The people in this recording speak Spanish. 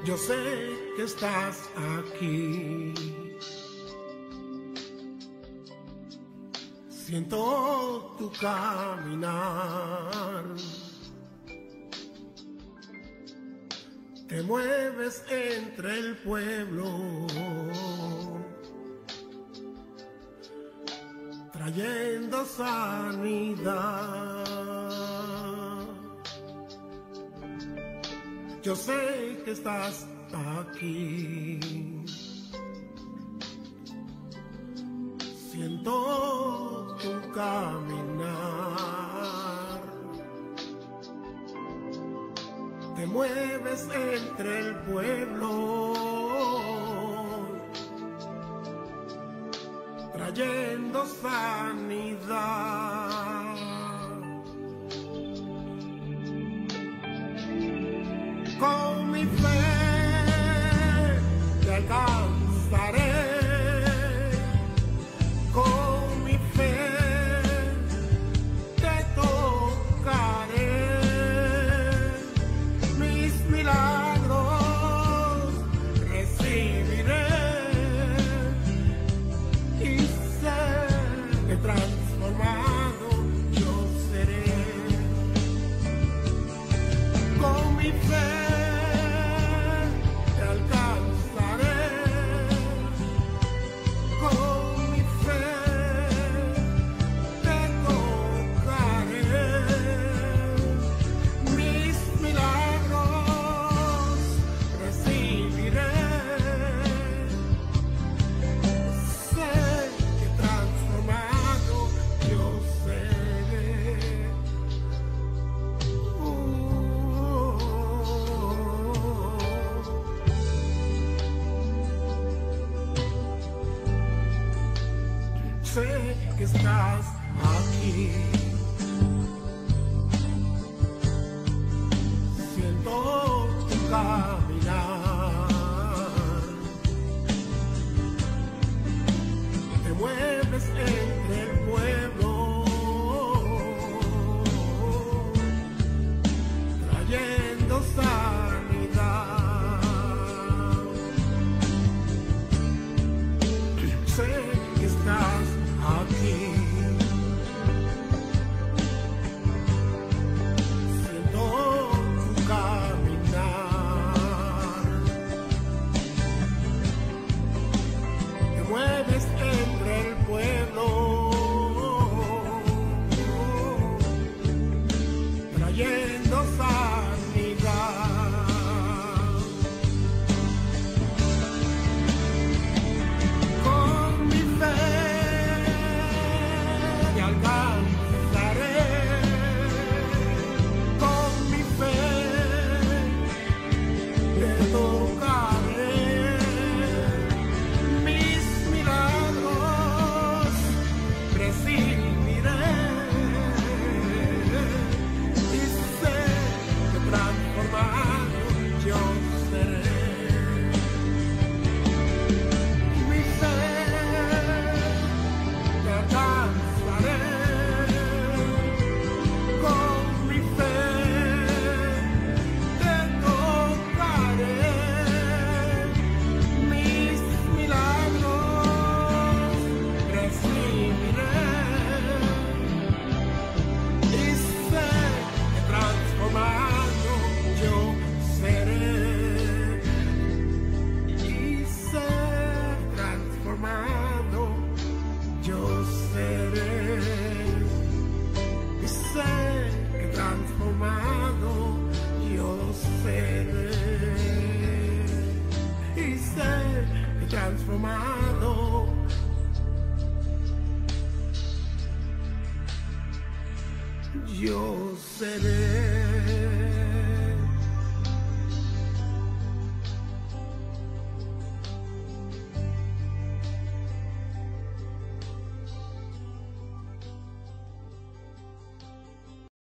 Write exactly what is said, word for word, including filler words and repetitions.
Yo sé que estás aquí. Siento tu caminar. Te mueves entre el pueblo, trayendo sanidad. Yo sé que estás aquí. Siento tu caminar. Te mueves entre el pueblo, trayendo sanidad. Con mi fe te alcanzaré, con mi fe te tocaré, mis milagros recibiré y sé que transformado yo seré. Con mi fe sé que estás aquí. Siento tu caminar. Te mueves entre el pueblo, trayendo sanidad. Sé que estás aquí. Siento tu caminar. Te mueves entre el pueblo, trayendo sanidad. Con mi fe alcanzaré, con mi fe te tocaré, mis milagros recibiré y sé que transformado yo seré. Mi fe te alcanzaré. Transformado, yo seré.